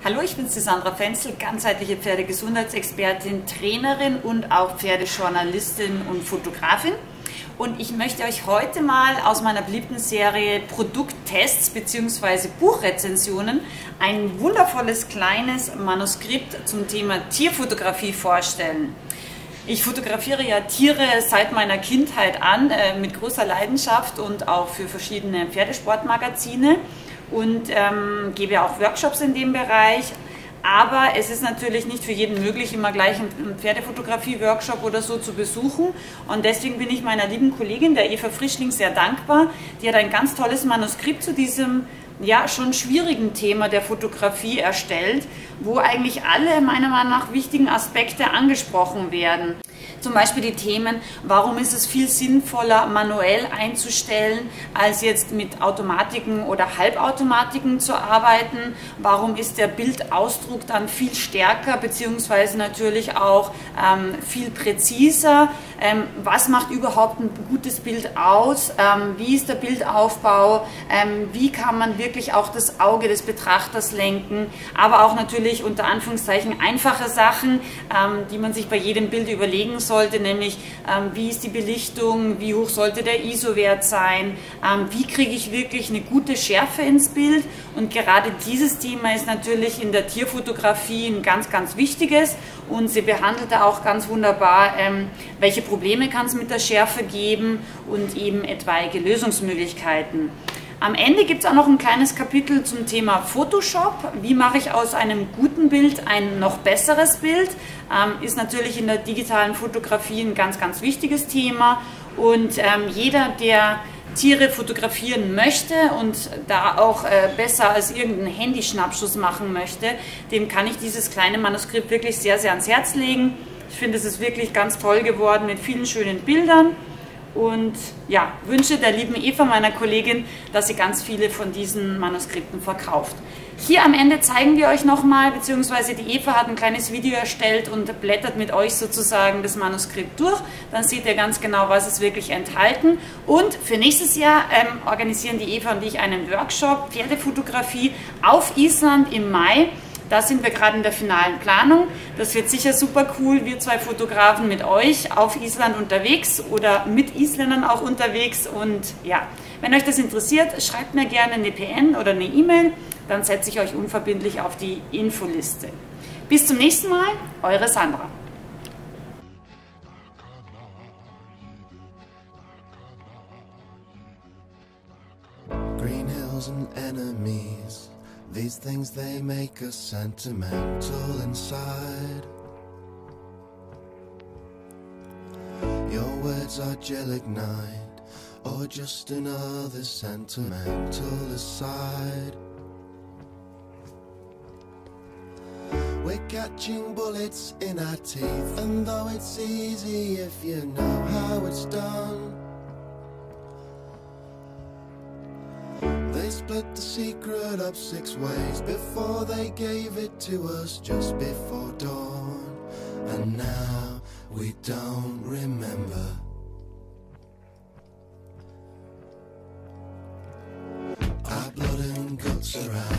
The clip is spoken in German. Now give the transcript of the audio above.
Hallo, ich bin Sandra Fenzel, ganzheitliche Pferdegesundheitsexpertin, Trainerin und auch Pferdejournalistin und Fotografin. Und ich möchte euch heute mal aus meiner beliebten Serie Produkttests bzw. Buchrezensionen ein wundervolles kleines Manuskript zum Thema Tierfotografie vorstellen. Ich fotografiere ja Tiere seit meiner Kindheit an, mit großer Leidenschaft und auch für verschiedene Pferdesportmagazine und gebe auch Workshops in dem Bereich. Aber es ist natürlich nicht für jeden möglich, immer gleich einen Pferdefotografie-Workshop oder so zu besuchen. Und deswegen bin ich meiner lieben Kollegin, der Eva Frischling, sehr dankbar. Die hat ein ganz tolles Manuskript zu diesem schon schwierigen Thema der Fotografie erstellt, wo eigentlich alle meiner Meinung nach wichtigen Aspekte angesprochen werden. Zum Beispiel die Themen, warum ist es viel sinnvoller, manuell einzustellen, als jetzt mit Automatiken oder Halbautomatiken zu arbeiten? Warum ist der Bildausdruck dann viel stärker, beziehungsweise natürlich auch viel präziser? Was macht überhaupt ein gutes Bild aus? Wie ist der Bildaufbau? Wie kann man wirklich auch das Auge des Betrachters lenken? Aber auch natürlich unter Anführungszeichen einfache Sachen, die man sich bei jedem Bild überlegen sollte, nämlich wie ist die Belichtung, wie hoch sollte der ISO-Wert sein, wie kriege ich wirklich eine gute Schärfe ins Bild, und gerade dieses Thema ist natürlich in der Tierfotografie ein ganz, ganz wichtiges, und sie behandelt da auch ganz wunderbar, welche Probleme kann es mit der Schärfe geben und eben etwaige Lösungsmöglichkeiten. Am Ende gibt es auch noch ein kleines Kapitel zum Thema Photoshop. Wie mache ich aus einem guten Bild ein noch besseres Bild? Ist natürlich in der digitalen Fotografie ein ganz, ganz wichtiges Thema. Und jeder, der Tiere fotografieren möchte und da auch besser als irgendeinen Handyschnappschuss machen möchte, dem kann ich dieses kleine Manuskript wirklich sehr, sehr ans Herz legen. Ich finde, es ist wirklich ganz toll geworden mit vielen schönen Bildern. Und ja, wünsche der lieben Eva, meiner Kollegin, dass sie ganz viele von diesen Manuskripten verkauft. Hier am Ende zeigen wir euch nochmal, beziehungsweise die Eva hat ein kleines Video erstellt und blättert mit euch sozusagen das Manuskript durch. Dann seht ihr ganz genau, was es wirklich enthalten. Und für nächstes Jahr organisieren die Eva und ich einen Workshop Pferdefotografie auf Island im Mai. Da sind wir gerade in der finalen Planung. Das wird sicher super cool. Wir zwei Fotografen mit euch auf Island unterwegs oder mit Isländern auch unterwegs. Und ja, wenn euch das interessiert, schreibt mir gerne eine PN oder eine E-Mail. Dann setze ich euch unverbindlich auf die Infoliste. Bis zum nächsten Mal, eure Sandra. Green hills and enemies. These things, they make us sentimental inside. Your words are gelignite, or just another sentimental aside. We're catching bullets in our teeth, and though it's easy if you know how it's done, they split the secret up 6 ways before they gave it to us just before dawn. And now we don't remember. Our blood and guts are out.